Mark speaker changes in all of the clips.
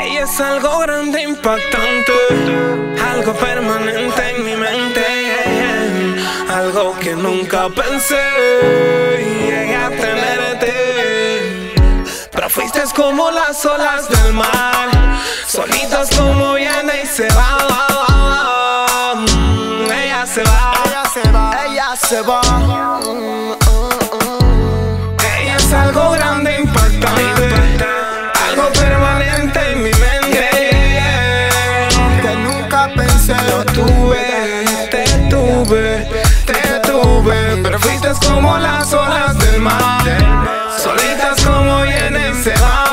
Speaker 1: Ella es algo grande, impactante, algo permanente en mi mente, algo que nunca pensé llegué a tenerte. Pero fuiste como las olas del mar, solitas como viene y se va. Ella se va,
Speaker 2: ella se va, ella se va.
Speaker 1: Ella es algo grande, impactante, algo permanente en mi mente,
Speaker 2: que nunca pensé.
Speaker 1: Lo tuve, te tuve, pero fuiste como las olas del mar, solitas como viene y se va.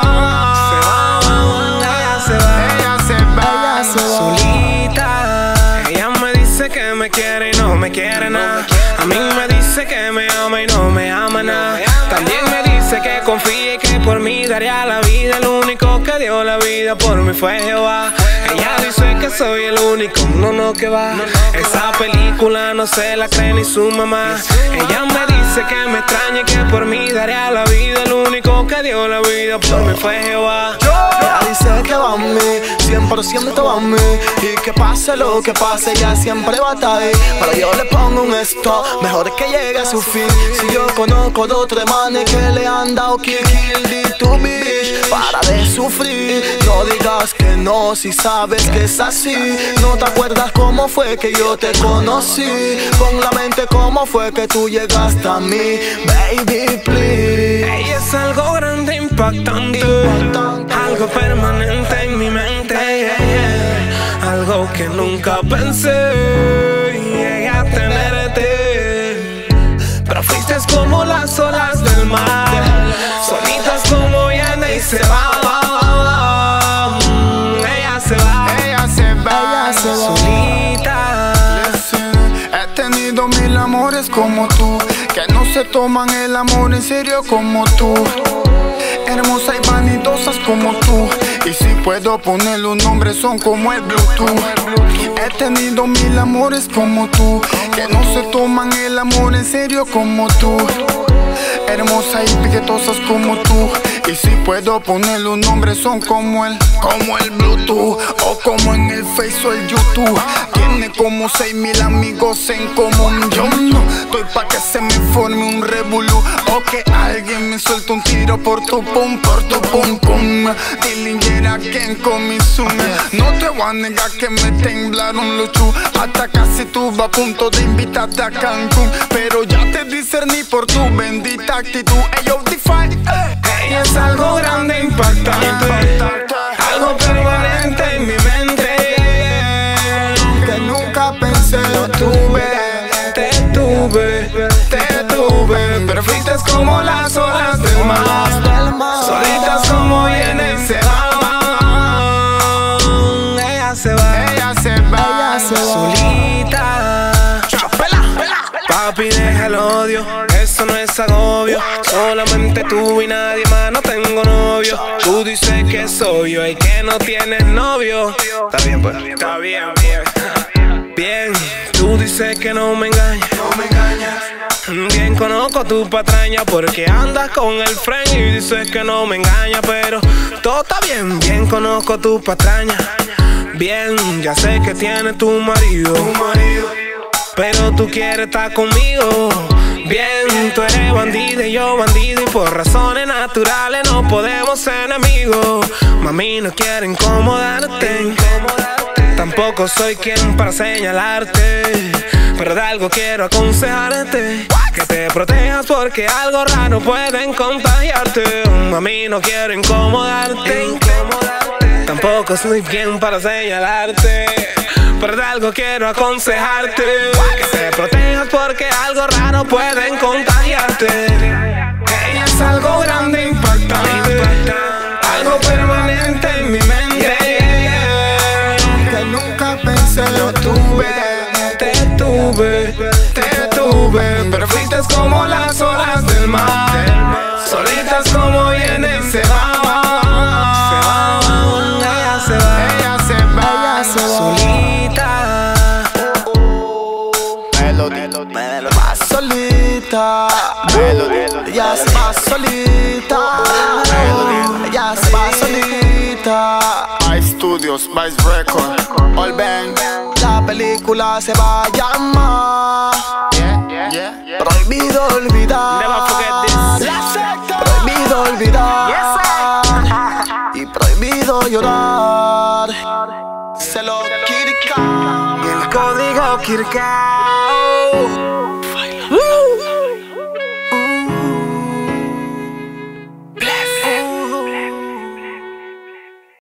Speaker 1: Ella se va,
Speaker 2: Ella se va.
Speaker 1: solita. Ella me dice que me quiere y no me quiere nada. A mí me dice que me ama y no me ama nada. También me dice que confíe y que por mí daría la vida. El único que dio la vida por mí fue Jehová. Ella dice que soy el único, no que va. Esa película no se la cree ni su mamá. Ella me dice que me extraña y que por mí daría la vida. El único que dio la vida por mí fue Jehová.
Speaker 2: Ella dice que va a mí, 100% va a mí, y que pase lo que pase, ella siempre va a estar ahí. Pero yo le pongo un stop, mejor que llegue a su fin. Si yo conozco de otros manes que le han dado kill to bitch, para de sufrir. No digas que no si sabes que es así. No te acuerdas cómo fue que yo te conocí. Pon la mente cómo fue que tú llegaste a mí, baby please.
Speaker 1: Ella es algo grande, impactante, algo permanente en mi mente, algo que nunca pensé llegué a tenerte. Pero fuiste como las olas del mar, solitas como viene y se va. Ella se va,
Speaker 2: Ella se va,
Speaker 1: solita.
Speaker 2: He tenido mil amores como tú, que no se toman el amor en serio como tú. Hermosas y vanidosas como tú, y si puedo ponerle un nombre son como el Bluetooth. He tenido mil amores como tú, que no se toman el amor en serio como tú. Hermosas y piquetosas como tú, y si puedo ponerle un nombre son como el Bluetooth, o como en el Face o el YouTube. Tiene como 6,000 amigos en común. Yo no estoy pa' que se me forme un revolú, o que alguien me suelte un tiro por tu pum pum. Dilingera quien con mi zoom. No te voy a negar que me temblaron los chu, hasta casi tuve a punto de invitarte a Cancún. Pero ya te discerní por tu bendita actitud. Ellos define.
Speaker 1: Ella es algo grande, impactante, algo permanente en mi mente,
Speaker 2: que nunca pensé.
Speaker 1: lo tuve, te tuve, pero fuiste como las olas del mar, solitas como viene y se va. Ella se va, solita. Papi, deja el odio, eso no es agobio. Solamente tú y nadie más, no tengo novio. Tú dices que soy yo y que no tienes novio. Está bien, pues, está bien. Bien, tú dices que no me engañas. Bien conozco tu patraña porque andas con el friend y dices que no me engaña. Pero todo está bien, bien conozco tu patraña. Bien, ya sé que tiene tu marido, pero tú quieres estar conmigo. Bien, tú eres bandida y yo bandido, y por razones naturales no podemos ser enemigos. Mami, no quiero incomodarte, tampoco soy quien para señalarte, pero de algo quiero aconsejarte, que te protejas porque algo raro pueden contagiarte. Mami, no quiero incomodarte, tampoco soy quien para señalarte, pero de algo quiero aconsejarte, que te protejas porque algo raro pueden contagiarte. Ella es algo grande, impactante, algo permanente en mi mente,
Speaker 2: que nunca pensé.
Speaker 1: lo tuve, te tuve, pero fuiste como las olas del mar, solitas como viene y se va. Ella se va, solita.
Speaker 2: Melody, más solita. Melody, ella se va solita. Ella se va solita. solita. Vice Studios, Vice Record, All Bang.
Speaker 3: La película se va a llamar Prohibido olvidar.
Speaker 1: Never forget this.
Speaker 3: Prohibido olvidar. Y prohibido llorar. Se lo Kirkao.
Speaker 1: El código Kirkao.